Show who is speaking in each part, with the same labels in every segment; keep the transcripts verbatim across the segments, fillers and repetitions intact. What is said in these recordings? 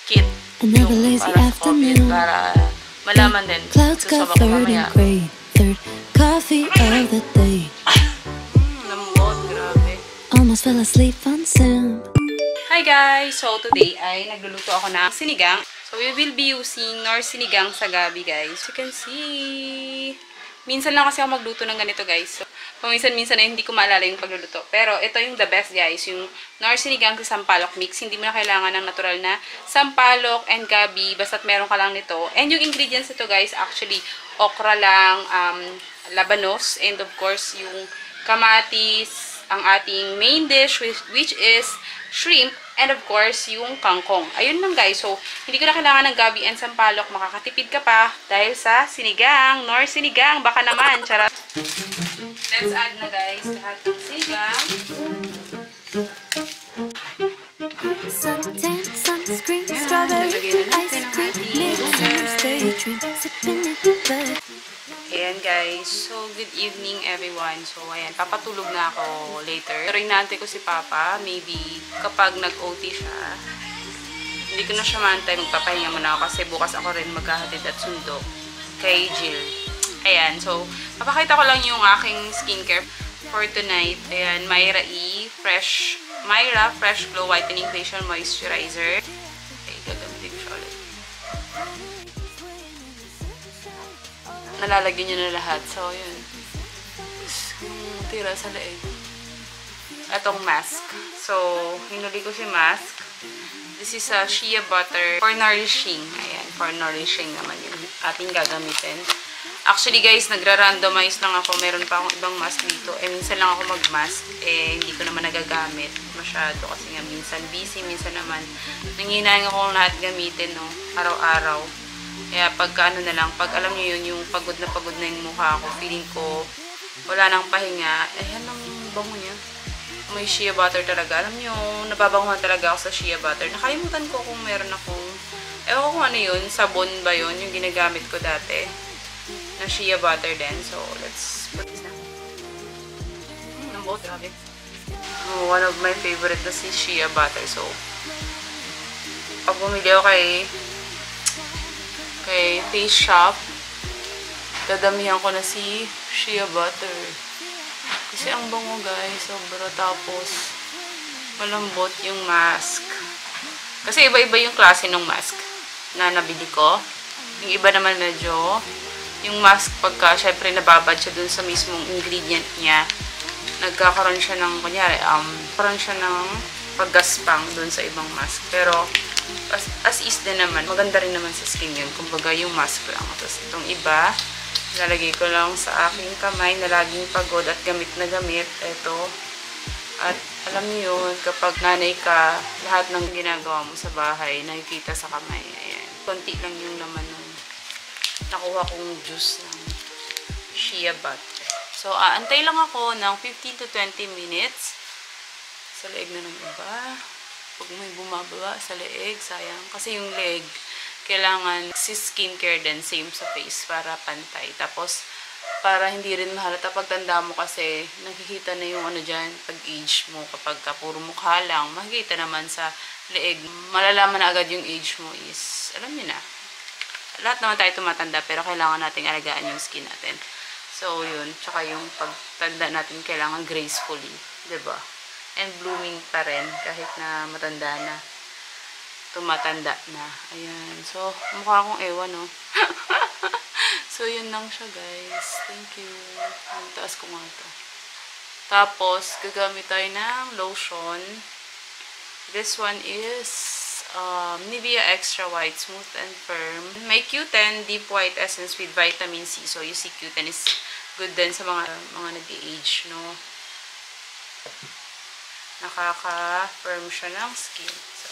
Speaker 1: kit yung para sa COVID, para malaman din. Susama ko mamaya.
Speaker 2: Coffee of the day.
Speaker 1: Lambot, grabe.
Speaker 2: Almost fell asleep on Sim.
Speaker 1: Hi guys! So today ay nagluluto ako ng sinigang. So we will be using nor sinigang sa gabi guys. You can see. Minsan lang kasi ako magluto ng ganito guys. So paminsan-minsan na hindi ko maalala yung pagluluto. Pero ito yung the best guys. Yung nor sinigang sa sampalok mix. Hindi mo na kailangan ng natural na sampalok and gabi. Basta't meron ka lang nito. And yung ingredients nito guys, actually okra lang, um, labanos, and of course yung kamatis, ang ating main dish which, which is shrimp, and of course, yung kangkong. Ayun lang guys. So, hindi ko na kailangan ng gabi and sampalok. Makakatipid ka pa dahil sa sinigang. Nor sinigang. Baka naman. Charot. Let's add na guys lahat ng sinigang.
Speaker 2: Suntan, sunscreen, strawberry, ice cream, daydream, sipping it, but
Speaker 1: Ayan guys. So, good evening everyone. So, ayan. Papatulog na ako later. Pero inaantay ko si Papa. Maybe kapag nag-O T siya, hindi ko na siya maantay. Magpapahinga muna ako kasi bukas ako rin maghahatid at sundo kay Jill. Ayan. So, papakita ko lang yung aking skincare for tonight. Ayan. Myra E. Fresh. Myra Fresh Glow Whitening Facial Moisturizer. Okay, gagamitin ko siya ulit. Nalalagyan nyo na lahat. So, yun. Yung tira sa leeg. Itong mask. So, hinuli ko si mask. This is a shea butter for nourishing. Ayan, for nourishing naman yung ating gagamitin. Actually, guys, nagra-randomize lang ako. Meron pa akong ibang mask dito. Eh, minsan lang ako mag-mask. Eh, hindi ko naman nagagamit masyado. Kasi nga, minsan busy. Minsan naman, nanginayang ako lahat gamitin, no? Araw-araw. Kaya pagka ano na lang, pag alam niyo yun, yung pagod na pagod na yung mukha ko, feeling ko wala nang pahinga. Eh, yan ang bango niya. May shea butter talaga. Alam niyo, nababanguhan talaga ako sa shea butter. Nakalimutan ko kung meron akong, ewan ko kung ano yun, sabon ba yun, yung ginagamit ko dati, na shea butter din. So, let's put this na. Hmm, ang buot, grabe. Oh, one of my favorite na si shea butter. So, pag bumili ako kay kay Face Shop, dadamihan ko na si shea butter. Kasi ang bango guys, sobra. Tapos, malambot yung mask. Kasi iba-iba yung klase ng mask na nabili ko. Yung iba naman medyo, yung mask pagka, syempre nababad siya dun sa mismong ingredient niya. Nagkakaroon siya ng, kunyari, um, karoon siya ng paggaspang dun sa ibang mask. Pero, As, as is din naman, maganda rin naman sa skin yun. Kumbaga yung mask lang. Tapos itong iba, lalagay ko lang sa aking kamay na laging pagod at gamit na gamit. Ito. At alam niyo yun, kapag nanay ka, lahat ng ginagawa mo sa bahay, nakikita sa kamay. Ayan. Konti lang yung laman ng nakuha kong juice ng shea butter. So, aantay lang ako ng fifteen to twenty minutes. Sa leeg na ng iba. Pag may bumababa sa leeg, sayang. Kasi yung leg, kailangan si skincare din, same sa face, para pantay. Tapos, para hindi rin mahalata pagtanda mo kasi, nakikita na yung ano dyan, pag-age mo, kapag ka puro mukha lang, makikita naman sa leeg. Malalaman na agad yung age mo is, alam niyo na. Lahat naman tayo tumatanda, pero kailangan nating alagaan yung skin natin. So, yun. Tsaka yung pagtanda natin, kailangan gracefully. Diba? And blooming pa rin kahit na matanda na, tumatanda na. Ayan. So, mukha akong ewan, no? So, yun lang siya, guys. Thank you. Ang taas ko nga ito. Tapos, gagamit tayo ng lotion. This one is um, Nivea Extra White Smooth and Firm. May Q ten Deep White Essence with Vitamin C. So, you see Q ten is good din sa mga, mga nag-age, no? Nakaka-firm siya ng skin. So,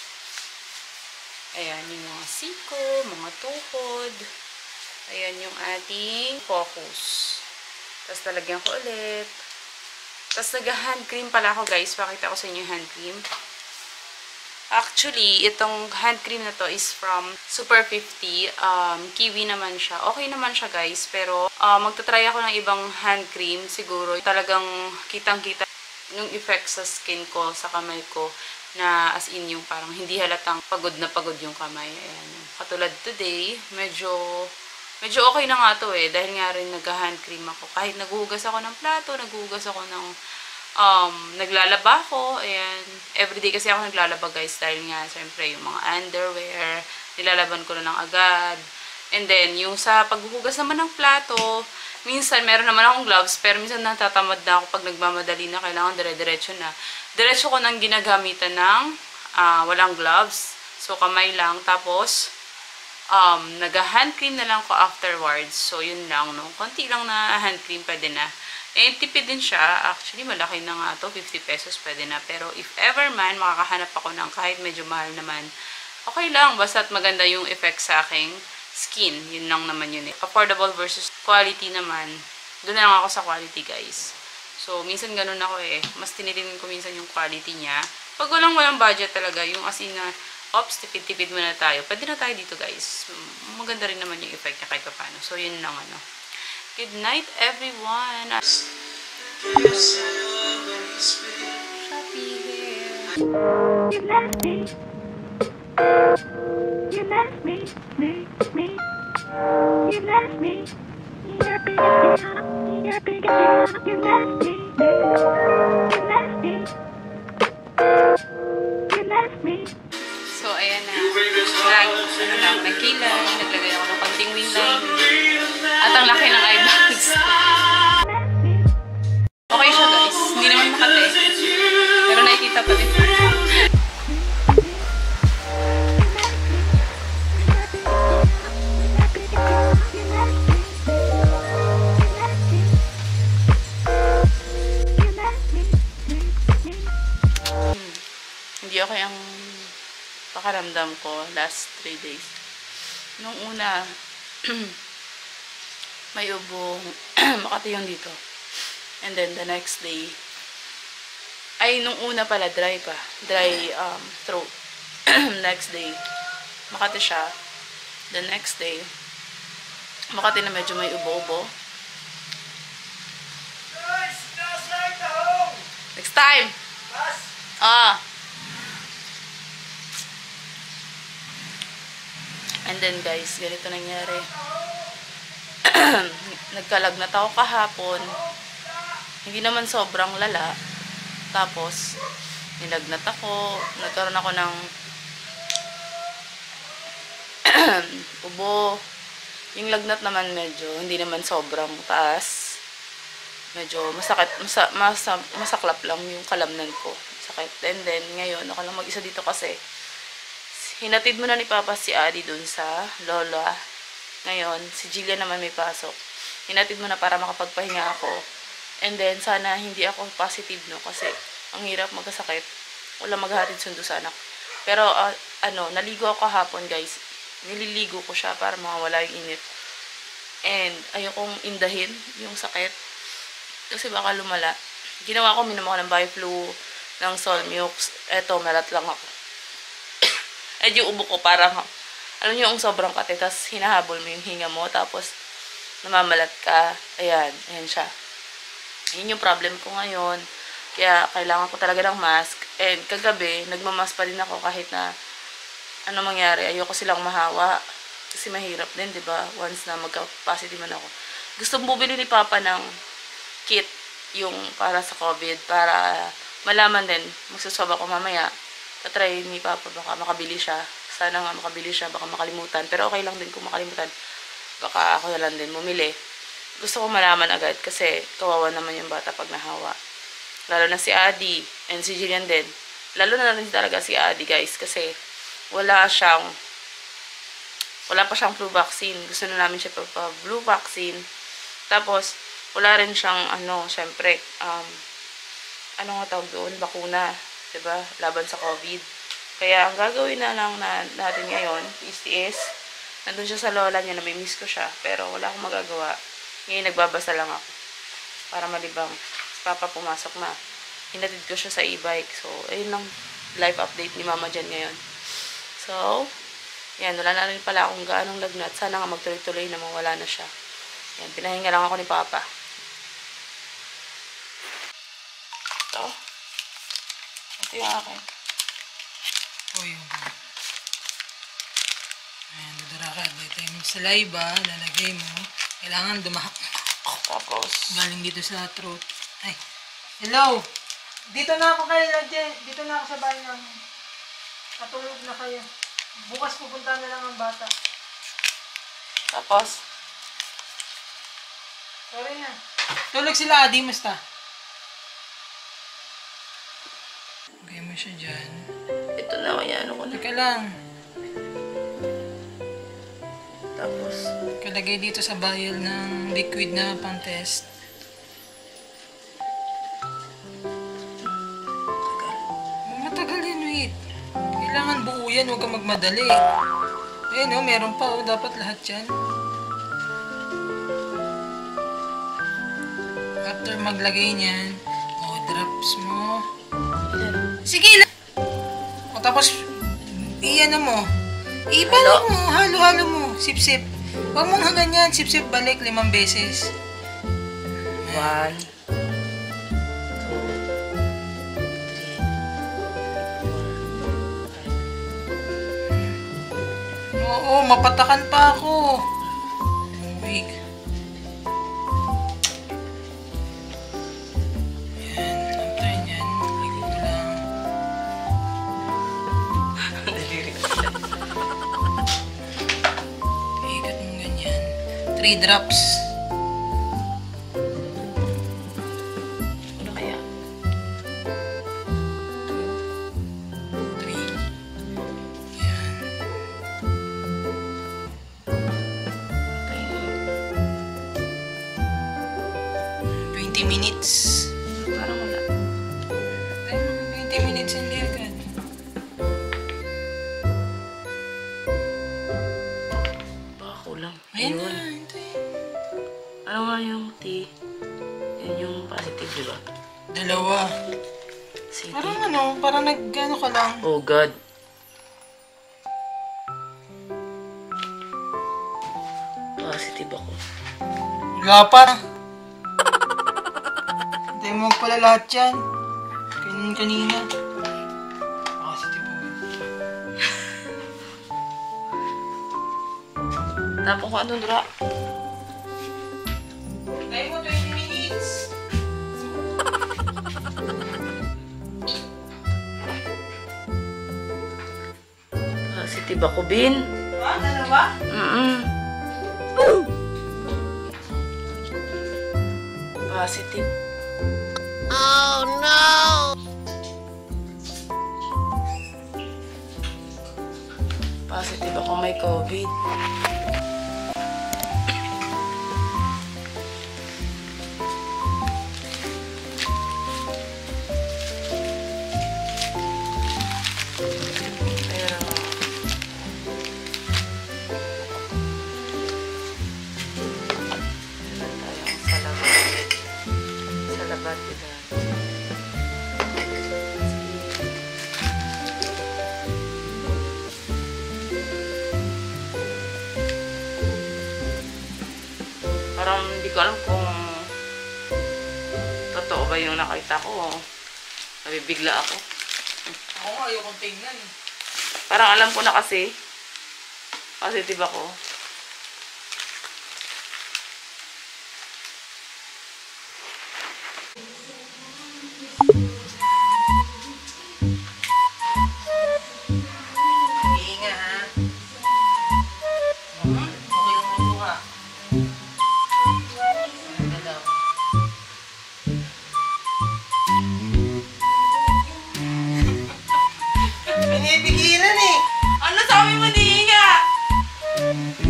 Speaker 1: ayan yung mga siko, mga tuhod. Ayan yung ating focus. Tapos, talagyan ko ulit. Tapos, nag-hand cream pala ako, guys. Pakita ko sa inyo yung hand cream. Actually, itong hand cream na to is from Super fifty. Um, kiwi naman siya. Okay naman siya, guys. Pero, uh, magta-try ako ng ibang hand cream. Siguro, talagang kitang-kita yung effect sa skin ko, sa kamay ko. na as in yung parang hindi halatang pagod na pagod yung kamay. Ayan. Katulad today, medyo medyo okay na nga to eh. Dahil nga rin nag-hand cream ako. Kahit naghuhugas ako ng plato, naghuhugas ako ng um, naglalaba ako. Ayan. Everyday kasi ako naglalaba guys. Dahil nga, siyempre, yung mga underwear, nilalaban ko na ng agad. And then, yung sa paghuhugas naman ng plato, minsan, meron naman akong gloves, pero minsan natatamad na ako pag nagmamadali na, kailangan dire-diretso na. Diretso ko nang ginagamitan ng uh, walang gloves. So, kamay lang. Tapos, um, nag-hand cream na lang ko afterwards. So, yun lang, no? Konti lang na hand cream, pwede na. Eh, tipid din siya. Actually, malaki na nga to. fifty pesos, pwede na. Pero, if ever man, makakahanap ako ng kahit medyo mahal naman, okay lang. Basta't maganda yung effect sa aking skin. Yun lang naman yun eh. Affordable versus quality naman. Doon na lang ako sa quality, guys. So, minsan ganun ako eh. Mas tinitingin ko minsan yung quality niya. Pag walang walang budget talaga, yung as in na, ops, tipid-tipid muna tayo. Pwede na tayo dito, guys. Maganda rin naman yung effect niya kahit pa paano. So, yun lang ano. Good night, everyone. Shopee here.
Speaker 2: You left me. You left me, me, me. You left me. You're big as hell. You're big as hell. You left me, me. You left me. You left me.
Speaker 1: So, ayan na. Nag, ano lang, nagkilay. Naglagay ako ng konting wing line. At ang laki ng eye bags. Okay siya, guys. Hindi naman makate. Pero nakikita pa din. Hindi okay ang pakaramdam ko last three days. Nung una, may ubo, makati yung dito. And then the next day, ay nung una pala, dry pa. Dry um, throat. Next day, makati siya. The next day, makati na medyo may ubo-ubo. Next time! Ah! And then guys, ganito nangyari. Nagkalagnat ako kahapon. Hindi naman sobrang lala. Tapos, nilagnat ako. Nagkaroon ako ng ubo. Yung lagnat naman medyo, hindi naman sobrang taas. Medyo masakit, masa, masa, masaklap lang yung kalamnan ko. Sakit. And then, ngayon, ako lang mag-isa dito kasi hinatid mo na ni Papa si Adi dun sa Lola. Ngayon, si Jillian naman may pasok. Hinatid mo na para makapagpahinga ako. And then, sana hindi ako positive, no? Kasi, ang hirap magkasakit. Wala maghatid sundo sa anak. Pero, uh, ano, naligo ako kahapon, guys. Nililigo ko siya para mawala yung init. And, ayokong indahin yung sakit. Kasi baka lumala. Ginawa ko, minum ako ng Biflu, ng Solmux. Eto, malat lang ako. Eh, yung ubo ko parang, alam niyo, yung sobrang kate, tapos hinahabol mo yung hinga mo, tapos namamalat ka. Ayan, ayan siya. Yun yung problem ko ngayon. Kaya, kailangan ko talaga ng mask. And, kagabi, nagmamask pa din ako kahit na, ano mangyari, ayoko silang mahawa. Kasi mahirap din, di ba? Once na magka-positive man ako. Gusto mo bumili ni Papa ng kit, yung para sa COVID, para malaman din, magsuswab ako mamaya. Patry ni Papa, baka makabili siya. Sana nga makabili siya, baka makalimutan. Pero okay lang din kung makalimutan. Baka ako na lang din bumili. Gusto ko malaman agad kasi kawawa naman yung bata pag nahawa. Lalo na si Adi and si Jillian din. Lalo na rin talaga si Adi, guys, kasi wala siyang wala pa siyang flu vaccine. Gusto na namin siya pa flu vaccine. Tapos, wala rin siyang, ano, syempre, um, ano nga tawag doon? Bakuna. Diba? Laban sa COVID. Kaya, ang gagawin na lang na, natin ngayon, is-is, nandun siya sa lola niya, nami-miss ko siya, pero wala akong magagawa. Ngayon, nagbabasa lang ako. Para malibang. Papa pumasok na. Hinatid ko siya sa e-bike. So, ayun lang, life update ni Momma Jen ngayon. So, yan, wala na rin pala akong gaanong lagnat. Sana nga magtuloy-tuloy na mawala na siya. Yan, pinahinga lang ako ni Papa. Ito. Ito yung akin.
Speaker 3: lakad. Ito yung saliva, lalagay mo. Kailangan dumahak.
Speaker 1: Tapos,
Speaker 3: Galing dito sa throat. Ay, hello! Dito na ako kayo, Jen. Dito na ako sa bahay namin. Natulog na kayo. Bukas pupunta na lang ang bata.
Speaker 1: tapos,
Speaker 3: Sorry na. Tulog sila, Adi. Musta? Lagay mo siya dyan.
Speaker 1: ito na, kaya ano ko na.
Speaker 3: Teka lang.
Speaker 1: Tapos,
Speaker 3: Kalagay dito sa vial ng liquid na pang-test. Matagal yan, wait. Kailangan buo yan, huwag kang magmadali. Ayun, oh, meron pa, oh. Dapat lahat yan. After maglagay niyan, oh, drops mo. Sige lang. O, tapos, iyan na mo. Ibalik mo, halo-halo mo. Sip-sip. Huwag mong hanggang yan. Sip-sip balik limang beses.
Speaker 1: one,
Speaker 3: Oo, mapatakan pa ako. Wait. Yan, after yan, ligo mo lang. Ikat mo ganyan. Three drops.
Speaker 1: ano kaya?
Speaker 3: Three. Yan. twenty minutes.
Speaker 1: Parang wala.
Speaker 3: twenty minutes hindi agad.
Speaker 1: Baka kulang.
Speaker 3: Ayun na,
Speaker 1: Ayun.
Speaker 3: hintay.
Speaker 1: Ano nga yung tea? Yan yung positive, di ba?
Speaker 3: Dalawa.
Speaker 1: City.
Speaker 3: Parang ano, parang nag-ano ka lang.
Speaker 1: Oh God. Positive ako.
Speaker 3: Wala pa. Hindi mo pala lahat yan. Kanin kanina. Positive po.
Speaker 1: Tapos ko anong dra?
Speaker 3: Tayo mo twenty minutes.
Speaker 1: Positive ako, Bin.
Speaker 3: Ha? Dalawa?
Speaker 1: Mm-mm. Positive.
Speaker 2: Oh no!
Speaker 1: Positive ako may COVID. Pero meron tayong salabat. Salabat din. Parang hindi ko alam kung totoo ba yung nakita ko. Nabibigla ako.
Speaker 3: Ako nga, ayokong tingnan.
Speaker 1: Parang alam ko na kasi. Positive ako.
Speaker 3: Hinga ha. Hmm? Okay lang mo ha. Ano daw? Pinipigilan eh.
Speaker 1: Ano sabi mo, Ninga?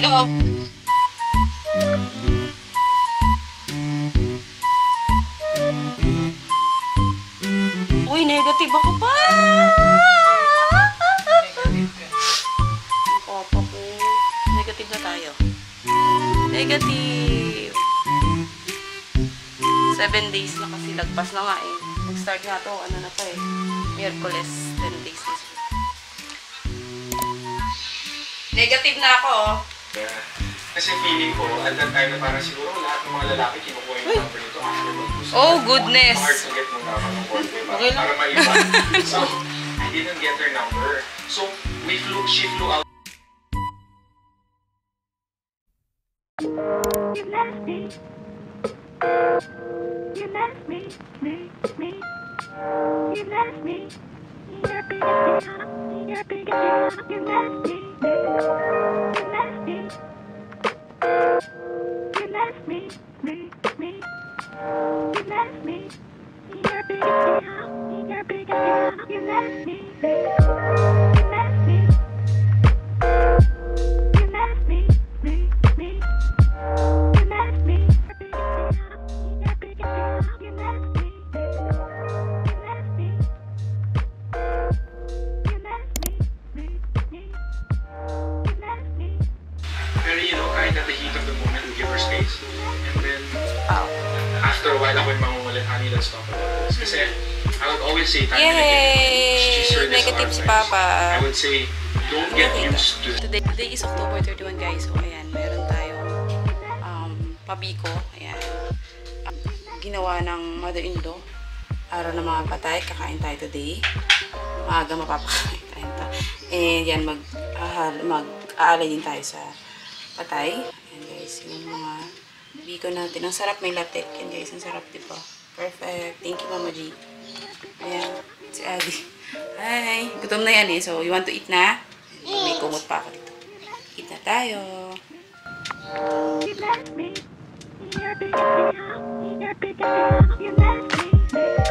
Speaker 3: loob.
Speaker 1: Uy, negative ako pa! Papa ko. Negative na tayo. Negative! Seven days na kasi. Lagpas na nga eh. Mag-start nga to. Ano na pa eh. Miyerkules. Ten days na. Negative na ako oh.
Speaker 4: Yeah. Kasi feeling ko, at that time na parang siguro lahat ng mga lalaki kinukuha yung number nito after mag-gusto.
Speaker 1: Oh, goodness!
Speaker 4: Hard to get mo na ako ng call, diba?
Speaker 3: Okay lang.
Speaker 4: Para maiba. So, I didn't get her number. So, we flew, she flew out.
Speaker 2: You left me. You left me, me, me. You left me. You're big as you're big as you left me. You left me. You left me, me, me. You left me. You're big as you're big as you left me. You left me. You left me, me, me. You left me. You're big as you left me. You left me. You left me, me, me. You left me.
Speaker 4: Pero you know, kahit at the heat of the moment, we give her space. And then,
Speaker 1: Oh.
Speaker 4: after a while, ako yung mangungulit, honey, let's talk about this. Kasi, I would always say, time and again,
Speaker 1: Yay!
Speaker 4: she's heard this a lot
Speaker 1: Negative
Speaker 4: of
Speaker 1: si
Speaker 4: times.
Speaker 1: Papa.
Speaker 4: I would say, don't get used to
Speaker 1: Today, today is October thirty-one guys. So ayan, meron tayong um, pabiko. Ayan. Um, ginawa ng mother-in-law. Araw ng mga patay. Kakain tayo today. Maaga mapapakain tayo. And yan, mag, uh, mag-aalay din tayo sa patay. Ayan guys, yung mga biko natin. Ang sarap, may latek. Ayan guys, ang sarap diba? Perfect. Thank you Mama Jen. Ayan, si Addy. Hi! Gutom na yan eh. So, you want to eat na? May kumot pa ako dito. Eat na tayo.
Speaker 2: You left me. You're big as you're big as you left me.